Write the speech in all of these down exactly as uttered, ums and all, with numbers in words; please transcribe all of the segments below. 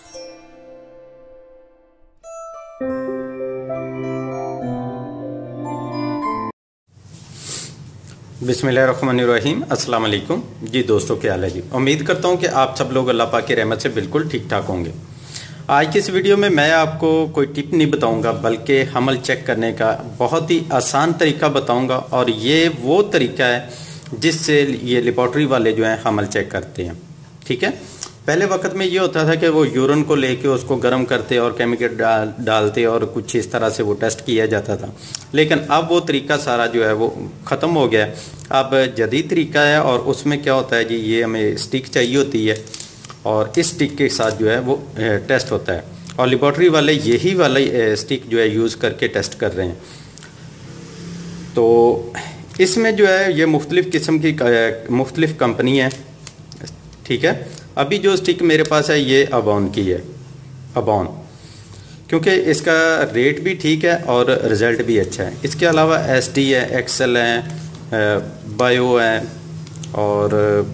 बिस्मिल्लाहिर्रहमानिर्रहीम, अस्सलाम वालेकुम जी। दोस्तों क्या हाल है जी। उम्मीद करता हूँ कि आप सब लोग अल्लाह पाक की रहमत से बिल्कुल ठीक ठाक होंगे। आज की इस वीडियो में मैं आपको कोई टिप नहीं बताऊंगा, बल्कि हमल चेक करने का बहुत ही आसान तरीका बताऊंगा। और ये वो तरीका है जिससे ये लेबॉर्ट्री वाले जो हैं हमल चेक करते हैं। ठीक है, पहले वक्त में ये होता था कि वो यूरिन को लेके उसको गर्म करते और केमिकल डाल डालते और कुछ इस तरह से वो टेस्ट किया जाता था। लेकिन अब वो तरीका सारा जो है वो ख़त्म हो गया। अब जदीद तरीका है और उसमें क्या होता है जी, ये हमें स्टिक चाहिए होती है और इस स्टिक के साथ जो है वो टेस्ट होता है। और लेबॉर्ट्री वाले यही वाले स्टिक जो है यूज़ करके टेस्ट कर रहे हैं। तो इसमें जो है ये मुख्तलिफ़ किस्म की मुख्तलिफ़ कंपनी है। ठीक है, अभी जो स्टिक मेरे पास है ये अबॉन की है, अबॉन, क्योंकि इसका रेट भी ठीक है और रिज़ल्ट भी अच्छा है। इसके अलावा एस डी है, एक्सेल है, बायो है और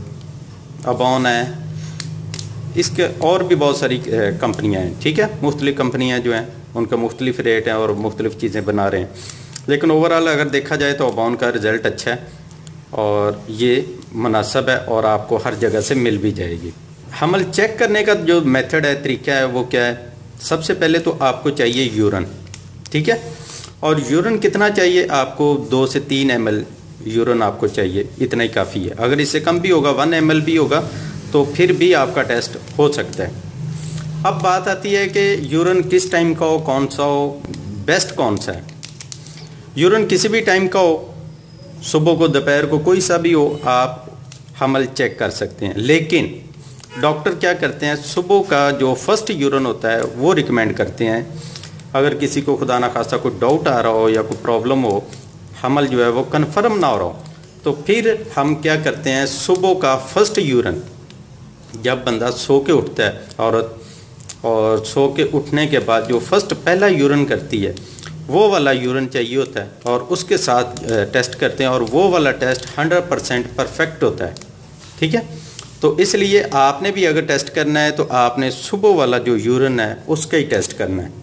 अबॉन है। इसके और भी बहुत सारी कंपनियां हैं। ठीक है, मुख्तलिफ़ कंपनियां जो हैं उनका मुख्तलिफ़ रेट है और मुख्तलिफ़ चीज़ें बना रहे हैं। लेकिन ओवरऑल अगर देखा जाए तो अबॉन का रिज़ल्ट अच्छा है और ये मुनासिब है और आपको हर जगह से मिल भी जाएगी। हमल चेक करने का जो मेथड है, तरीका है, वो क्या है? सबसे पहले तो आपको चाहिए यूरिन। ठीक है, और यूरिन कितना चाहिए आपको? दो से तीन एम एल यूरिन आपको चाहिए, इतना ही काफ़ी है। अगर इससे कम भी होगा, वन एम एल भी होगा, तो फिर भी आपका टेस्ट हो सकता है। अब बात आती है कि यूरिन किस टाइम का हो, कौन सा हो, बेस्ट कौन सा है। यूरिन किसी भी टाइम का हो, सुबह को, दोपहर को, कोई सा भी हो, आप हमल चेक कर सकते हैं। लेकिन डॉक्टर क्या करते हैं, सुबह का जो फर्स्ट यूरिन होता है वो रिकमेंड करते हैं। अगर किसी को खुदा ना खास्ता कोई डाउट आ रहा हो या कोई प्रॉब्लम हो, हमल जो है वो कंफर्म ना हो रहा हो, तो फिर हम क्या करते हैं, सुबह का फर्स्ट यूरिन जब बंदा सो के उठता है, औरत, और सो के उठने के बाद जो फर्स्ट पहला यूरिन करती है वो वाला यूरिन चाहिए होता है और उसके साथ टेस्ट करते हैं और वो वाला टेस्ट हंड्रेड परसेंट परफेक्ट होता है। ठीक है, तो इसलिए आपने भी अगर टेस्ट करना है तो आपने सुबह वाला जो यूरिन है उसका ही टेस्ट करना है।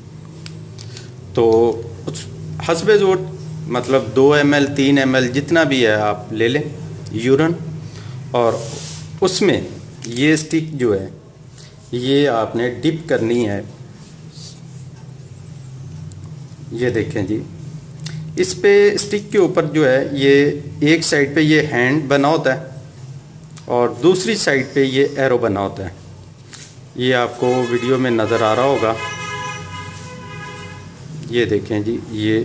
तो हस्बे ज़रूरत, मतलब दो एम एल, तीन एम एल जितना भी है आप ले लें यूरिन, और उसमें ये स्टिक जो है ये आपने डिप करनी है। ये देखें जी, इस पे स्टिक के ऊपर जो है ये एक साइड पे ये हैंड बना होता है और दूसरी साइड पे ये एरो बना होता है। ये आपको वीडियो में नज़र आ रहा होगा। ये देखें जी, ये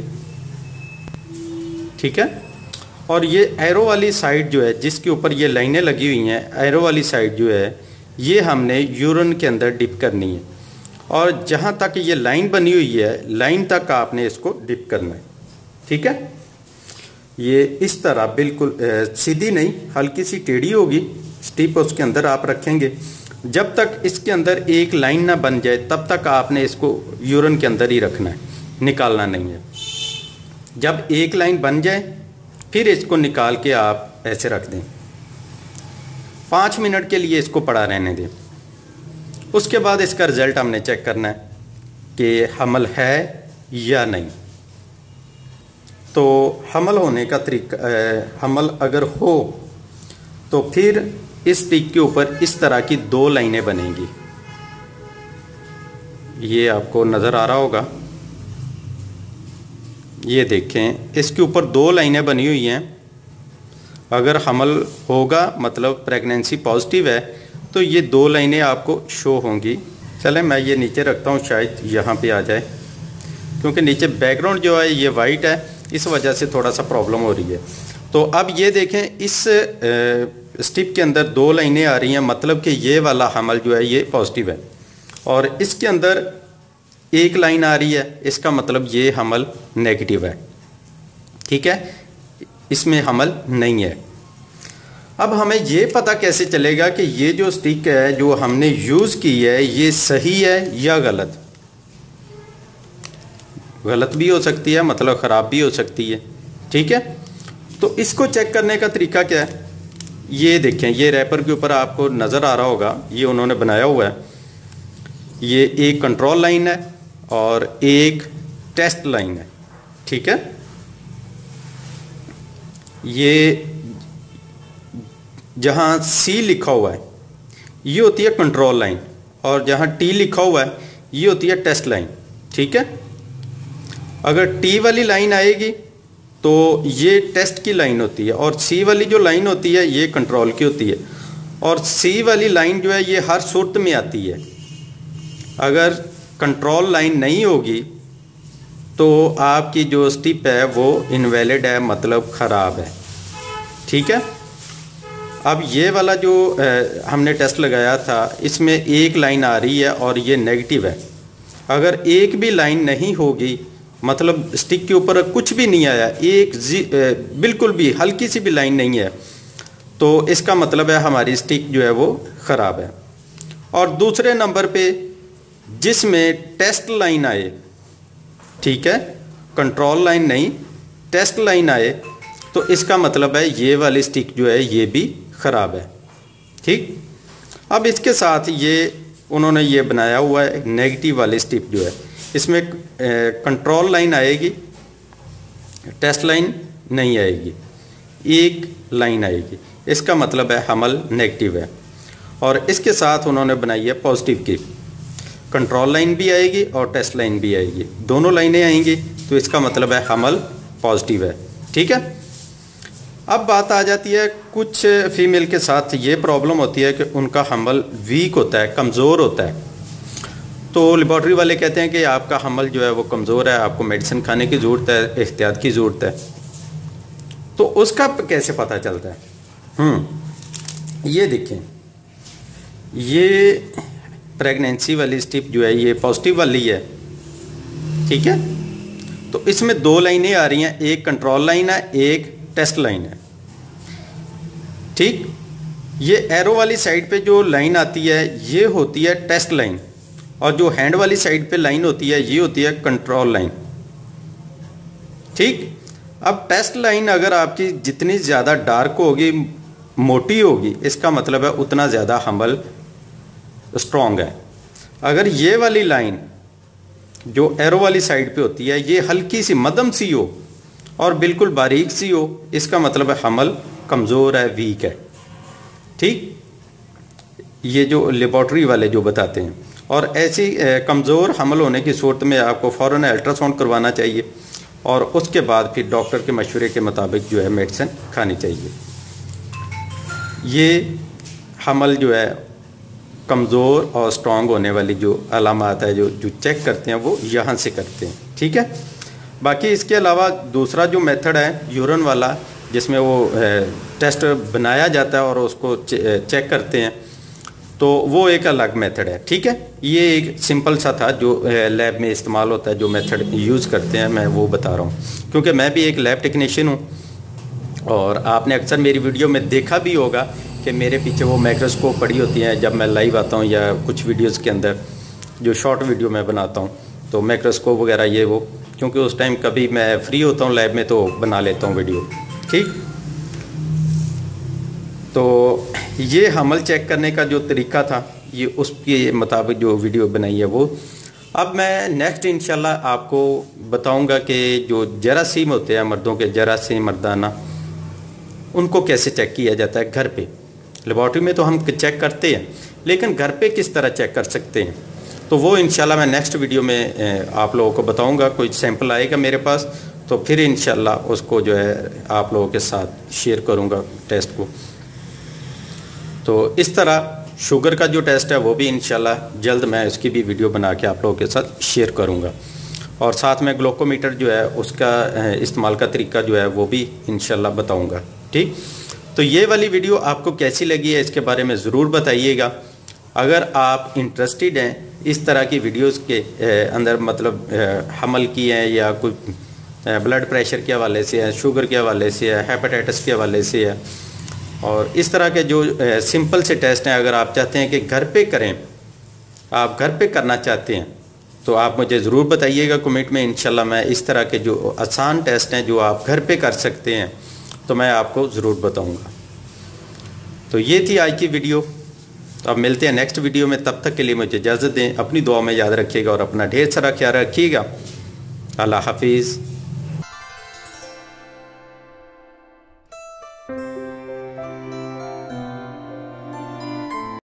ठीक है। और ये एरो वाली साइड जो है जिसके ऊपर ये लाइनें लगी हुई हैं, एरो वाली साइड जो है ये हमने यूरिन के अंदर डिप करनी है और जहाँ तक ये लाइन बनी हुई है, लाइन तक आपने इसको डिप करना है। ठीक है, ये इस तरह बिल्कुल सीधी नहीं, हल्की सी टेढ़ी होगी स्टिप, उसके अंदर आप रखेंगे। जब तक इसके अंदर एक लाइन ना बन जाए तब तक आपने इसको यूरिन के अंदर ही रखना है, निकालना नहीं है। जब एक लाइन बन जाए फिर इसको निकाल के आप ऐसे रख दें, पाँच मिनट के लिए इसको पड़ा रहने दें। उसके बाद इसका रिज़ल्ट हमने चेक करना है कि हमल है या नहीं। तो हमल होने का तरीका, हमल अगर हो तो फिर इस स्टिक के ऊपर इस तरह की दो लाइनें बनेंगी। ये आपको नज़र आ रहा होगा, ये देखें, इसके ऊपर दो लाइनें बनी हुई हैं। अगर हमल होगा मतलब प्रेगनेंसी पॉजिटिव है तो ये दो लाइनें आपको शो होंगी। चलें मैं ये नीचे रखता हूँ, शायद यहाँ पे आ जाए, क्योंकि नीचे बैकग्राउंड जो है ये वाइट है, इस वजह से थोड़ा सा प्रॉब्लम हो रही है। तो अब ये देखें, इस स्टिप के अंदर दो लाइनें आ रही हैं, मतलब कि ये वाला हमल जो है ये पॉजिटिव है। और इसके अंदर एक लाइन आ रही है, इसका मतलब ये हमल नेगेटिव है। ठीक है, इसमें हमल नहीं है। अब हमें ये पता कैसे चलेगा कि ये जो स्टिक है जो हमने यूज़ की है ये सही है या गलत? गलत भी हो सकती है, मतलब ख़राब भी हो सकती है। ठीक है, तो इसको चेक करने का तरीका क्या है? ये देखें, ये रैपर के ऊपर आपको नज़र आ रहा होगा, ये उन्होंने बनाया हुआ है। ये एक कंट्रोल लाइन है और एक टेस्ट लाइन है, ठीक है। ये जहाँ सी लिखा हुआ है ये होती है कंट्रोल लाइन और जहाँ टी लिखा हुआ है ये होती है टेस्ट लाइन, ठीक है। अगर टी वाली लाइन आएगी तो ये टेस्ट की लाइन होती है और सी वाली जो लाइन होती है ये कंट्रोल की होती है। और सी वाली लाइन जो है ये हर सूरत में आती है। अगर कंट्रोल लाइन नहीं होगी तो आपकी जो स्टिप है वो इनवैलिड है, मतलब ख़राब है, ठीक है। अब ये वाला जो ए, हमने टेस्ट लगाया था इसमें एक लाइन आ रही है और ये नेगेटिव है। अगर एक भी लाइन नहीं होगी, मतलब स्टिक के ऊपर कुछ भी नहीं आया, एक जी ए, बिल्कुल भी हल्की सी भी लाइन नहीं है, तो इसका मतलब है हमारी स्टिक जो है वो ख़राब है। और दूसरे नंबर पे जिसमें टेस्ट लाइन आए, ठीक है, कंट्रोल लाइन नहीं टेस्ट लाइन आए, तो इसका मतलब है ये वाली स्टिक जो है ये भी ख़राब है, ठीक। अब इसके साथ ये उन्होंने ये बनाया हुआ है नेगेटिव वाली स्टिप जो है, इसमें कंट्रोल लाइन आएगी, टेस्ट लाइन नहीं आएगी, एक लाइन आएगी, इसका मतलब है हमल नेगेटिव है। और इसके साथ उन्होंने बनाई है पॉजिटिव की, कंट्रोल लाइन भी आएगी और टेस्ट लाइन भी आएगी, दोनों लाइनें आएंगी, तो इसका मतलब है हमल पॉजिटिव है, ठीक है। अब बात आ जाती है कुछ फीमेल के साथ ये प्रॉब्लम होती है कि उनका हमल वीक होता है, कमज़ोर होता है। तो लेबॉर्ट्री वाले कहते हैं कि आपका हमल जो है वो कमज़ोर है, आपको मेडिसिन खाने की ज़रूरत है, एहतियात की ज़रूरत है। तो उसका कैसे पता चलता है? हम्म ये देखें, ये प्रेगनेंसी वाली स्टिप जो है ये पॉजिटिव वाली है, ठीक है। तो इसमें दो लाइनें आ रही हैं, एक कंट्रोल लाइन है, एक टेस्ट लाइन है, ठीक। ये एरो वाली साइड पे जो लाइन आती है ये होती है टेस्ट लाइन और जो हैंड वाली साइड पे लाइन होती है ये होती है कंट्रोल लाइन, ठीक। अब टेस्ट लाइन अगर आपकी जितनी ज़्यादा डार्क होगी, मोटी होगी, इसका मतलब है उतना ज़्यादा हमल स्ट्रॉन्ग है। अगर ये वाली लाइन जो एरो वाली साइड पे होती है ये हल्की सी मध्यम सी हो और बिल्कुल बारीक सी हो, इसका मतलब है हमल कमज़ोर है, वीक है, ठीक। ये जो लेबॉर्ट्री वाले जो बताते हैं। और ऐसी कमज़ोर हमल होने की सूरत में आपको फ़ौरन अल्ट्रासाउंड करवाना चाहिए और उसके बाद फिर डॉक्टर के मशवरे के मुताबिक जो है मेडिसिन खानी चाहिए। ये हमल जो है कमज़ोर और स्ट्रॉन्ग होने वाली जो अलामात है जो जो चेक करते हैं वो यहाँ से करते हैं, ठीक है। बाकी इसके अलावा दूसरा जो मेथड है यूरिन वाला, जिसमें वो टेस्ट बनाया जाता है और उसको चे, चेक करते हैं, तो वो एक अलग मेथड है, ठीक है। ये एक सिंपल सा था जो लैब में इस्तेमाल होता है, जो मेथड यूज़ करते हैं मैं वो बता रहा हूँ, क्योंकि मैं भी एक लैब टेक्नीशियन हूँ और आपने अक्सर मेरी वीडियो में देखा भी होगा कि मेरे पीछे वो माइक्रोस्कोप पड़ी होती हैं जब मैं लाइव आता हूँ या कुछ वीडियोज़ के अंदर जो शॉर्ट वीडियो मैं बनाता हूँ, तो माइक्रोस्कोप वगैरह ये वो, क्योंकि उस टाइम कभी मैं फ्री होता हूँ लैब में तो बना लेता हूँ वीडियो, ठीक। तो ये हमल चेक करने का जो तरीका था ये उसके मुताबिक जो वीडियो बनाई है वो। अब मैं नेक्स्ट इंशाल्लाह आपको बताऊंगा कि जो जरासीम होते हैं मर्दों के, जरासीम मर्दाना, उनको कैसे चेक किया जाता है घर पे। लेबॉर्ट्री में तो हम चेक करते हैं, लेकिन घर पे किस तरह चेक कर सकते हैं, तो वो इंशाल्लाह मैं नेक्स्ट वीडियो में आप लोगों को बताऊंगा। कोई सैंपल आएगा मेरे पास तो फिर इंशाल्लाह उसको जो है आप लोगों के साथ शेयर करूंगा टेस्ट को। तो इस तरह शुगर का जो टेस्ट है वो भी इंशाल्लाह जल्द मैं उसकी भी वीडियो बना के आप लोगों के साथ शेयर करूंगा, और साथ में ग्लूकोमीटर जो है उसका इस्तेमाल का तरीका जो है वो भी इंशाल्लाह बताऊंगा, ठीक। तो ये वाली वीडियो आपको कैसी लगी है इसके बारे में ज़रूर बताइएगा। अगर आप इंटरेस्टेड हैं इस तरह की वीडियोस के अंदर, मतलब हमल की हैं या कोई ब्लड प्रेशर के हवाले से है, शुगर के हवाले से है, हेपेटाइटिस के हवाले से है, और इस तरह के जो सिंपल से टेस्ट हैं, अगर आप चाहते हैं कि घर पे करें, आप घर पे करना चाहते हैं, तो आप मुझे ज़रूर बताइएगा कमेंट में। इंशाल्लाह मैं इस तरह के जो आसान टेस्ट हैं जो आप घर पे कर सकते हैं तो मैं आपको ज़रूर बताऊंगा। तो ये थी आज की वीडियो। तो अब मिलते हैं नेक्स्ट वीडियो में, तब तक के लिए मुझे इजाज़त दें। अपनी दुआ में याद रखिएगा और अपना ढेर सारा ख्याल रखिएगा। अल्लाह हाफिज़।